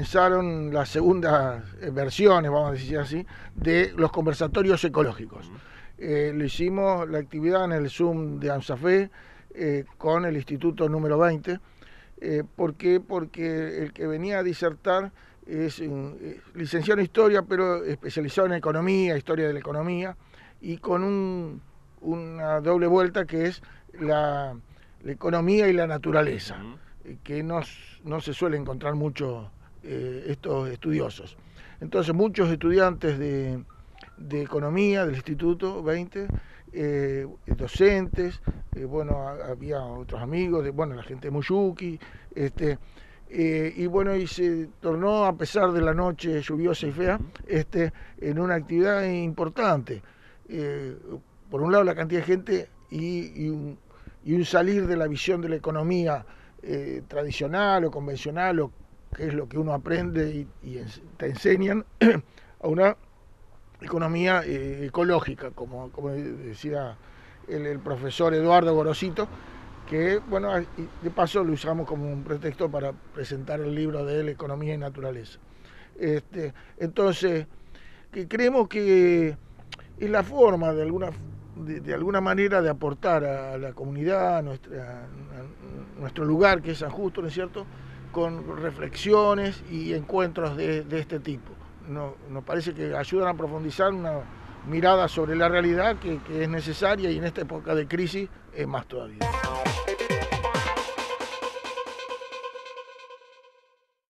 comenzaron las segundas versiones, vamos a decir así, de los conversatorios ecológicos. Lo hicimos la actividad en el Zoom de ANSAFE con el Instituto número 20. ¿Por qué? Porque el que venía a disertar es licenciado en Historia, pero especializado en Economía, Historia de la Economía, y con una doble vuelta que es la economía y la naturaleza, que no se suele encontrar mucho estos estudiosos. Entonces muchos estudiantes de Economía del Instituto 20, docentes, bueno, había otros amigos, la gente de Muyuki, y bueno, y se tornó, a pesar de la noche lluviosa y fea, en una actividad importante. Por un lado la cantidad de gente y un salir de la visión de la economía tradicional o convencional, o que es lo que uno aprende y te enseñan, a una economía ecológica, como decía el profesor Eduardo Gorosito, que bueno, de paso lo usamos como un pretexto para presentar el libro de él, Economía y Naturaleza. Entonces, creemos que es la forma de alguna manera de aportar a la comunidad, a nuestro lugar, que es San Justo, ¿no es cierto?, con reflexiones y encuentros de este tipo. Nos parece que ayudan a profundizar una mirada sobre la realidad que es necesaria, y en esta época de crisis es más todavía.